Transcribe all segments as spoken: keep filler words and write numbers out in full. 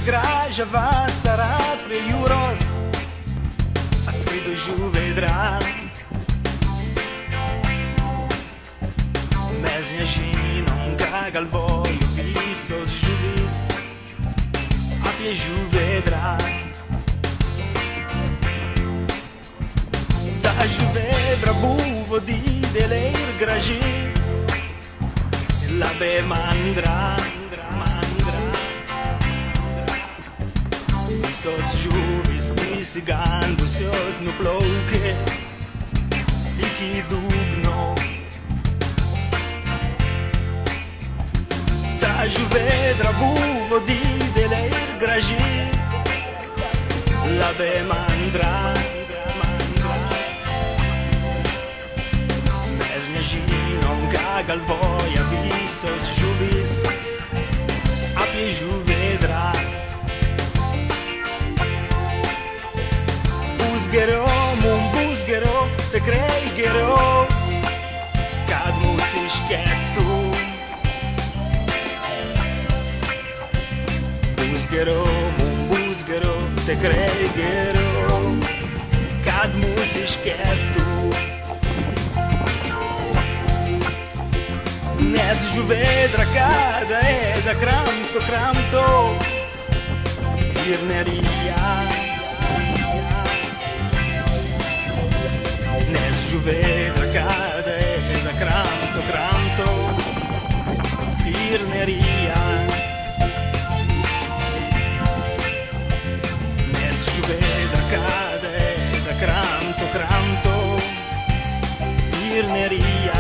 graja va sarà pre euros ați scrido giù vedrà mesnia și non caga al voio viso giuvis a pie giù vedrà da giù vedrà buvo di deleir gragi la be mandra Sos juvis ni sigando seus no bloque e que dubno da juvedra buvo di deleir gragi la be mandra mesnia gi non caga al voia visos juvis a pie juvedra Busgerò, mon busgerò, te creigerò Cad musischetto Busgerò, mon busgerò, te creigerò Cad musischetto Nez juvedra cada e da cranto cranto Irneria Juvedra cada e da cranto cranto Irneria Nez juvedra cada e da cranto cranto Irneria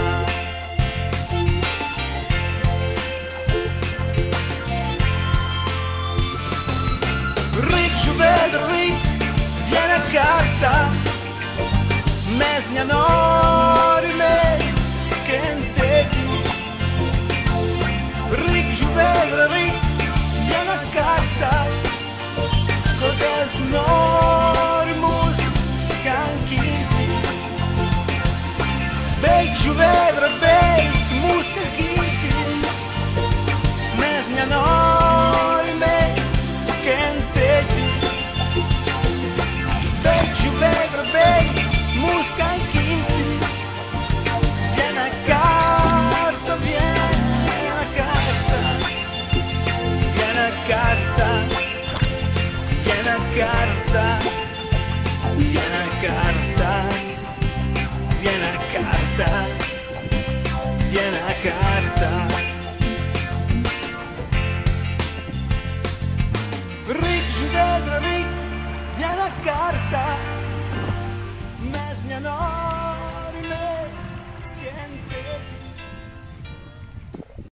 Ric juvedra ric viene a carta Mesnia norme che inteti Ric juvedra ric viene a carta Codel tu normus canchinti Bec juvedra bec mus canchinti Mesnia norme che inteti Bec juvedra bec Musca in quinti Viene a carta, viene a carta Viene a carta Viene a carta Viene a carta Viene a carta Viene a carta Ric, juvedra, ric Viene a carta